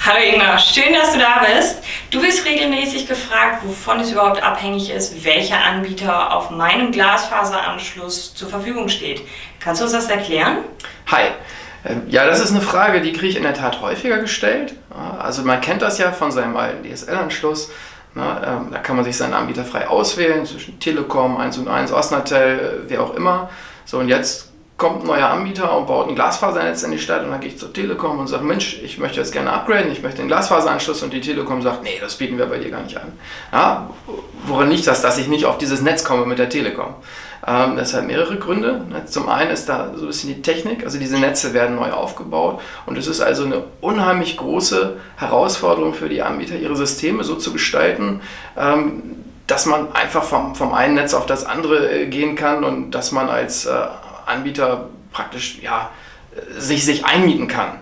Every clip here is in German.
Hallo Ingmar, schön, dass du da bist. Du wirst regelmäßig gefragt, wovon es überhaupt abhängig ist, welcher Anbieter auf meinem Glasfaseranschluss zur Verfügung steht. Kannst du uns das erklären? Hi. Ja, das ist eine Frage, die kriege ich in der Tat häufiger gestellt. Also man kennt das ja von seinem alten DSL-Anschluss. Da kann man sich seinen Anbieter frei auswählen, zwischen Telekom, 1&1, Osnatel, wer auch immer. So, und jetzt kommt ein neuer Anbieter und baut ein Glasfasernetz in die Stadt und dann gehe ich zur Telekom und sage, Mensch, ich möchte jetzt gerne upgraden, ich möchte einen Glasfaseranschluss, und die Telekom sagt, nee, das bieten wir bei dir gar nicht an. Ja, woran liegt das, dass ich nicht auf dieses Netz komme mit der Telekom? Das hat mehrere Gründe. Zum einen ist da so ein bisschen die Technik, also diese Netze werden neu aufgebaut und es ist also eine unheimlich große Herausforderung für die Anbieter, ihre Systeme so zu gestalten, dass man einfach vom einen Netz auf das andere gehen kann und dass man als Anbieter praktisch sich einmieten kann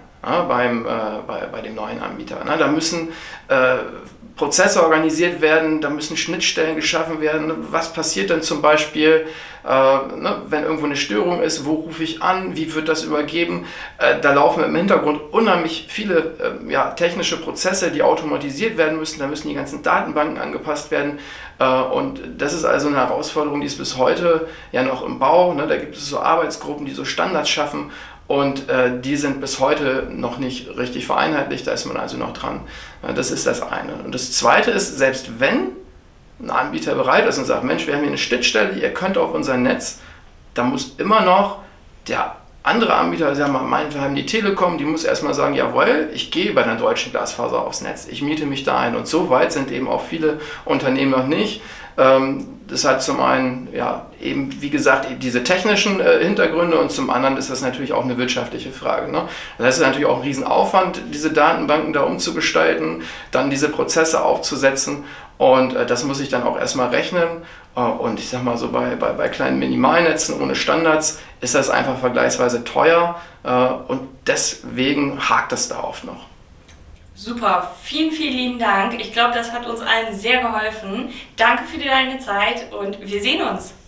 bei dem neuen Anbieter. Da müssen Prozesse organisiert werden, da müssen Schnittstellen geschaffen werden. Was passiert denn zum Beispiel, wenn irgendwo eine Störung ist, wo rufe ich an, wie wird das übergeben? Da laufen im Hintergrund unheimlich viele technische Prozesse, die automatisiert werden müssen, da müssen die ganzen Datenbanken angepasst werden. Und das ist also eine Herausforderung, die ist bis heute ja noch im Bau. Da gibt es so Arbeitsgruppen, die so Standards schaffen. Und die sind bis heute noch nicht richtig vereinheitlicht, da ist man also noch dran. Das ist das eine. Und das zweite ist, selbst wenn ein Anbieter bereit ist und sagt, Mensch, wir haben hier eine Schnittstelle, ihr könnt auf unser Netz, dann muss immer noch der andere Anbieter, sagen wir meinetwegen die Telekom, die muss erstmal sagen, jawohl, ich gehe bei der deutschen Glasfaser aufs Netz, ich miete mich da ein. Und so weit sind eben auch viele Unternehmen noch nicht. Das hat zum einen, eben wie gesagt, eben diese technischen Hintergründe und zum anderen ist das natürlich auch eine wirtschaftliche Frage. Das ist natürlich auch ein Riesenaufwand, diese Datenbanken da umzugestalten, dann diese Prozesse aufzusetzen und das muss ich dann auch erstmal rechnen. Und ich sag mal so, bei kleinen Minimalnetzen ohne Standards ist das einfach vergleichsweise teuer und deswegen hakt es da oft noch. Super, vielen, vielen lieben Dank. Ich glaube, das hat uns allen sehr geholfen. Danke für deine Zeit und wir sehen uns.